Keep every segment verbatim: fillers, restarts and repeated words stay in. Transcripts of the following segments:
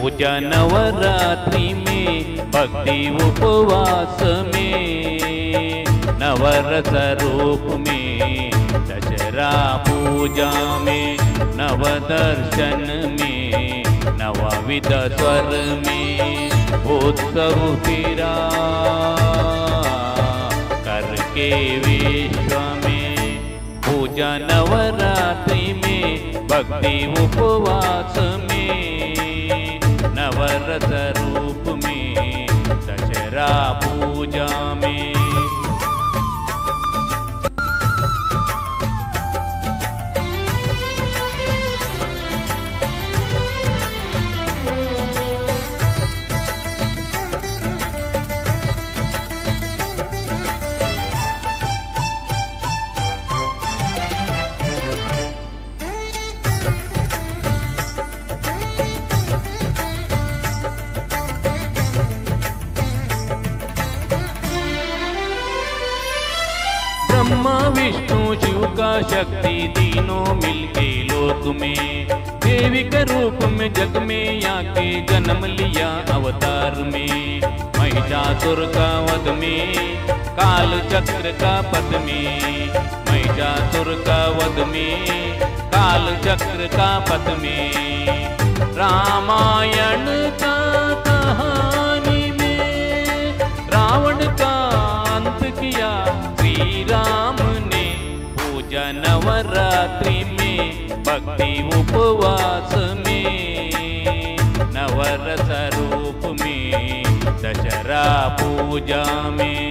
पूजा नवरात्रि में, भक्ति उपवास में, नवरस रूप में, दशहरा पूजा में, नवदर्शन में, नवविध स्वर में, उत्सव तेरा करके विश्व में। पूजा नवरात्रि में, भक्ति उपवास में, नवरस रूप में, दशहरा पूजा में। ब्रह्मा विष्णु शिव का शक्ति तीनों मिलके लोक में, देवी के रूप में जग में आके जन्म लिया अवतार में। महिषासुर का वध में, काल चक्र का पद में, महिषासुर का वध में, काल चक्र का पद में। रामायण का कहानी में रावण का अंत किया श्री राम ने। पूजा नवरात्रि में, भक्ति उपवास में, नवरस रूप में, दशहरा पूजा में।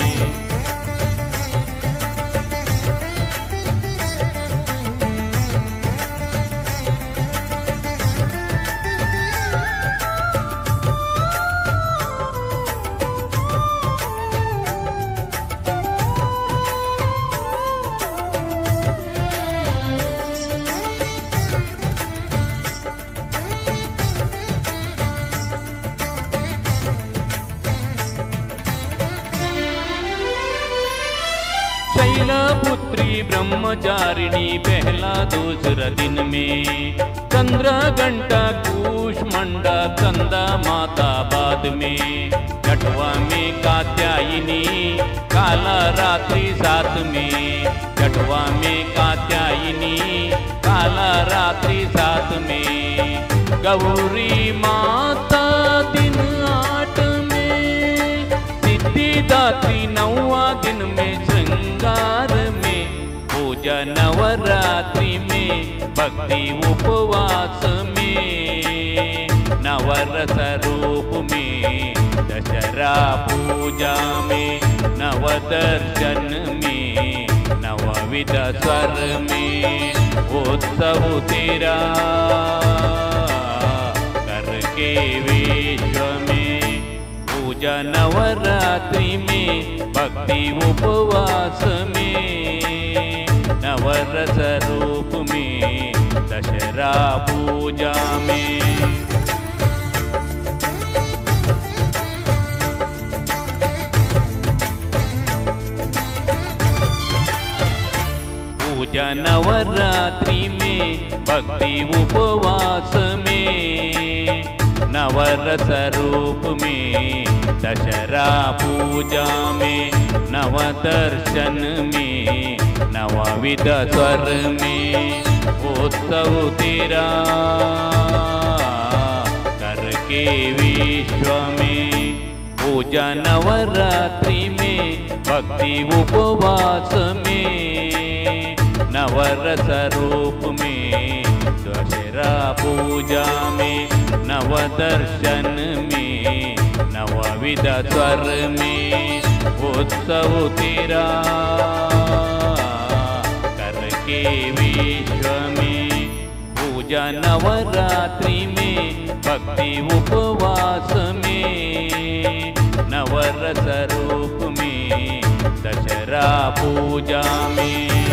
शैलपुत्री ब्रह्मचारिणी पहला दूसरा दिन में, चंद्र घंटा कूष्मंडा कंदा माता बाद में। छठवा में कात्यायनी, काला रात्रि सात में। छठवा में कात्यायनी, काला रात्रि सात में। गौरी माता दिन आठ में, सिद्धिदात्री नौवा दिन में श्रृंगार में। पूजा नवरात्रि में, भक्ति उपवास में, नवरस रूप में, दशहरा पूजा में, नवदर्शन में, नवविध स्वर में, उत्सव तेरा करके विश्व में। पूजा नवरात्रि में, भक्ति उपवास में, नवरस रूप में, दशहरा पूजा में। पूजा नवरात्रि में, भक्ति उपवास में, नवरस रूप में, दशहरा पूजा में, नवदर्शन में, नवविध स्वर में, उत्सव तेरा करके विश्व में। पूजा नवरात्रि में, भक्ति उपवास में, नवरस रूप में, दशहरा पूजा में, नवदर्शन में, नवविध स्वर में, उत्सव तेरा करके विश्व में। पूजा नवरात्रि में, भक्ति उपवास में, नवरस रूप में, दशहरा पूजा में।